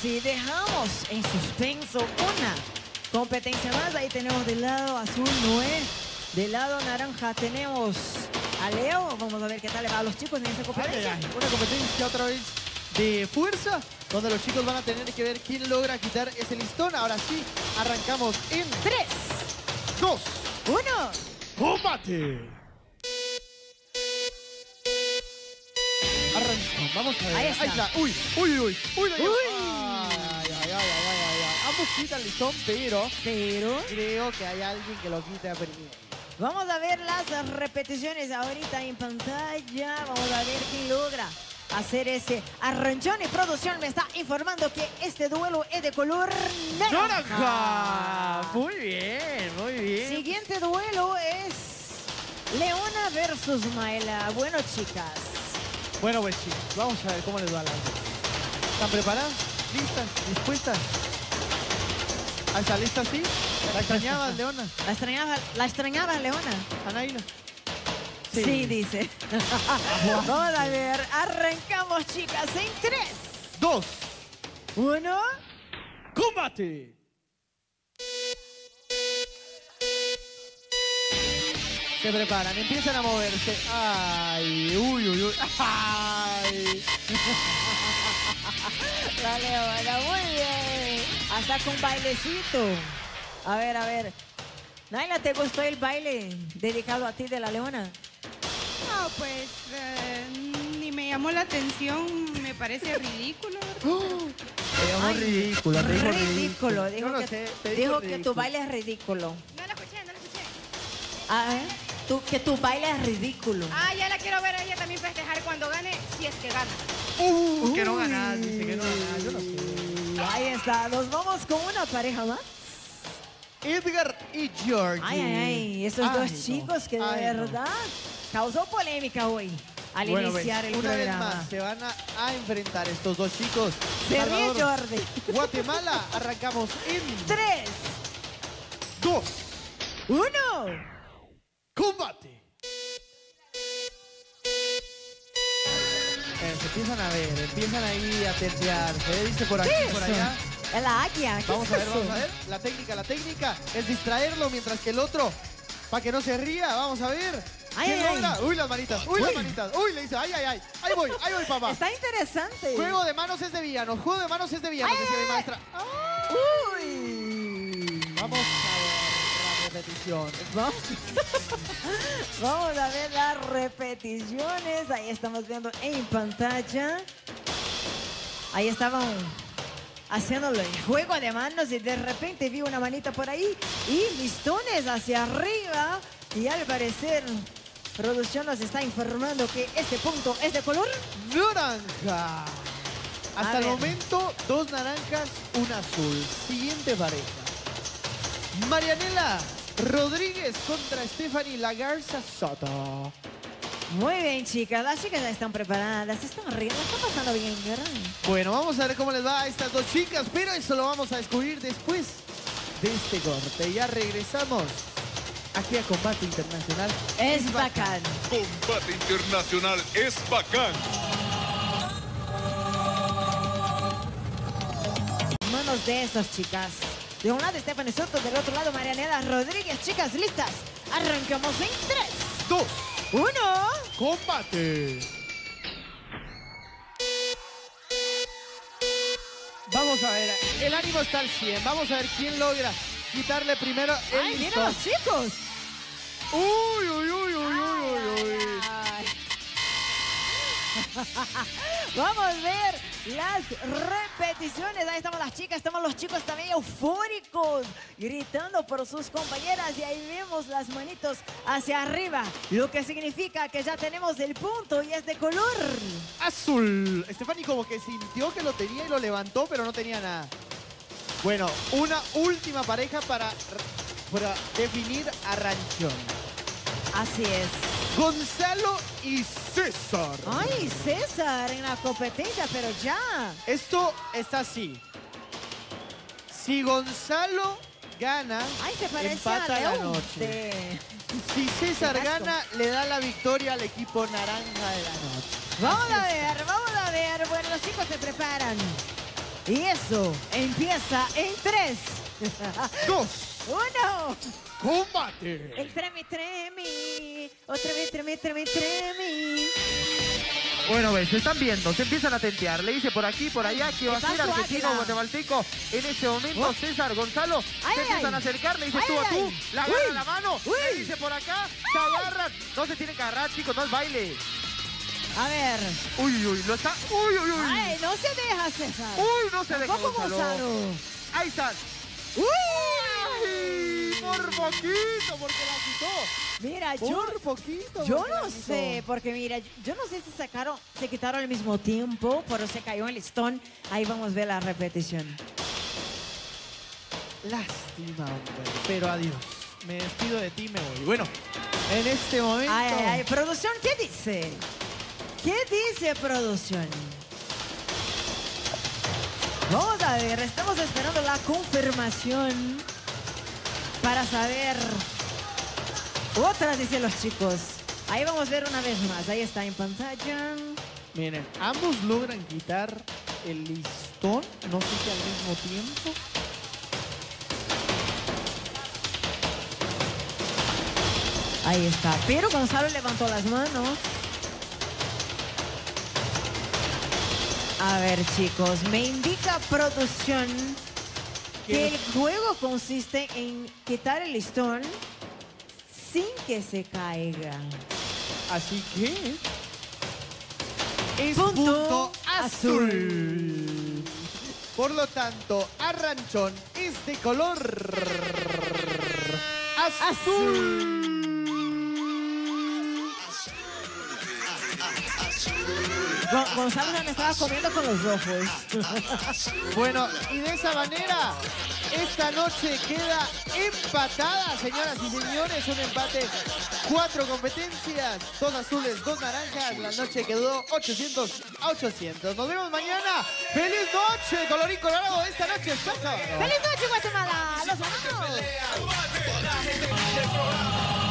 así dejamos en suspenso una competencia más. Ahí tenemos del lado azul Noé, del lado naranja tenemos a Leo. Vamos a ver qué tal le va a los chicos en esta competencia. Una competencia otra vez de fuerza, donde los chicos van a tener que ver quién logra quitar ese listón. Ahora sí, arrancamos en 3, 2, 1. ¡combate! Arrancamos, vamos a ver. Ahí está. Uy. Uy. Ay. Ambos quitan el listón, pero creo que hay alguien que lo quita primero. Vamos a ver las repeticiones ahorita en pantalla. Vamos a ver quién logra hacer ese arranchón. Y producción me está informando que este duelo es de color naranja. Muy bien. Siguiente duelo es Leona versus Maela. Bueno, chicas. Bueno, pues chicos, vamos a ver cómo les va la cosa. ¿Están preparadas? ¿Listas? ¿Dispuestas? ¿Está lista, sí? ¿La extrañabas, Leona? ¿La extrañaba, Leona? ¿Anaína? Sí, dice. Vamos a ver, arrancamos, chicas, en 3, 2, 1. ¡combate! Se preparan, empiezan a moverse. ¡Ay! ¡Uy! ¡Ay! La Leona, muy bien. Hasta con bailecito. A ver. Naila, ¿te gustó el baile dedicado a ti de la Leona? No, pues ni me llamó la atención, me parece ridículo. Ay, ridícula, te dijo ridículo. Yo no sé, te Dijo que ridículo. tu baile es ridículo. No la escuché. Ah, que tu baile es ridículo. Ah, ya la quiero ver a ella también festejar cuando gane, si es que gana. Que no ganas, dice que no ganas, yo no sé. Ahí está, nos vamos con una pareja más. Edgar y Georgie. Ay, esos dos chicos que de verdad causó polémica hoy al iniciar el una programa. vez más se van a enfrentar estos dos chicos. Se ríe Salvador, Jordi. Guatemala, arrancamos en 3, 2, 1. ¡combate! Se empiezan a ver, empiezan ahí a tentearse. Dice por aquí, por allá. Es la águila. ¿Qué Vamos es a ver, eso? vamos a ver. La técnica es distraerlo mientras que el otro, para que no se ría, vamos a ver. ¿Quién logra? Uy, las manitas, las manitas. Uy, le dice, ay. Ahí voy, papá. Está interesante. Juego de manos es de villanos, dice mi maestra. Uy. Vamos a ver la repetición. Vamos a ver las repeticiones. Ahí estamos viendo en pantalla. Ahí estaban haciéndole el juego de manos y de repente vi una manita por ahí y listones hacia arriba. Y al parecer, producción nos está informando que este punto es de color naranja. Hasta el momento, 2 naranjas, 1 azul. Siguiente pareja. Marianela Rodríguez contra Stephanie Lagarza Soto. Muy bien, chicas. Las chicas ya están preparadas. Están arriba. Están pasando bien, ¿verdad? Bueno, vamos a ver cómo les va a estas dos chicas, pero eso lo vamos a descubrir después de este corte. Ya regresamos aquí a Combate Internacional. Es bacán. Combate Internacional es bacán. Manos de estas chicas. De un lado Stephanie Soto, del otro lado Marianela Rodríguez. Chicas, listas. Arrancamos en 3, 2, 1. ¡combate! Vamos a ver, el ánimo está al 100. Vamos a ver quién logra quitarle primero el ¡Ay, mira listón. los chicos! ¡Uy! Ay. Vamos a ver las repeticiones. Ahí estamos las chicas, estamos los chicos también eufóricos, gritando por sus compañeras. Y ahí vemos las manitos hacia arriba, lo que significa que ya tenemos el punto y es de color azul. Stephanie como que sintió que lo tenía y lo levantó, pero no tenía nada. Bueno, una última pareja para definir a Ranchón. Así es. Gonzalo y César. Ay, César en la competencia, pero ya. Esto está así. Si Gonzalo gana, Ay, se parece empata a la Leo noche. Si César Qué asco. gana, le da la victoria al equipo naranja de la noche. Vamos a ver, vamos a ver. Bueno, los chicos se preparan. Y eso empieza en 3, 2, 1. ¡combate! El tremi. Otra vez tremi. Bueno, ves, se están viendo, se empiezan a tentear. Le dice por aquí, por allá, que va a ser pasó, argentino Águila? guatemalteco. En este momento, César Gonzalo Ay, se ay, empiezan ay. a acercar. Le dice Ay, tú a ay, tú, ay. la agarra Uy. la mano. Uy. Le dice por acá, se agarran. No se tienen que agarrar, chicos, no es baile. A ver. Uy, lo está. Uy. Ay, no se deja, César. Uy, no se deja Tampoco Gonzalo. Gonzalo. Ahí están. Uy. Ay, por poquito, porque la quitó. Mira, Por poquito. yo porque la no quitó. sé, porque mira, yo no sé si se quitaron al mismo tiempo, pero se cayó el listón. Ahí vamos a ver la repetición. Lástima, hombre. Pero adiós. Me despido de ti y me voy. Bueno, en este momento... Ay, producción, ¿qué dice? ¿Qué dice producción? Vamos a ver, estamos esperando la confirmación para saber. Otra, dicen los chicos. Ahí vamos a ver una vez más. Ahí está en pantalla. Miren, ambos logran quitar el listón. No sé si al mismo tiempo. Ahí está. Pero Gonzalo levantó las manos. A ver, chicos, me indica producción que el juego consiste en quitar el listón sin que se caiga. Así que... es Punto punto azul. azul. Por lo tanto, Arranchón es de color... azul. Gonzalo se me estaba comiendo con los ojos. Bueno, y de esa manera, esta noche queda empatada, señoras y señores. Un empate, 4 competencias, 2 azules, 2 naranjas. La noche quedó 800-800. Nos vemos mañana. ¡Feliz noche, colorín colorado! Esta noche, ¡chao! ¡Feliz noche, Guatemala! ¡Los amamos!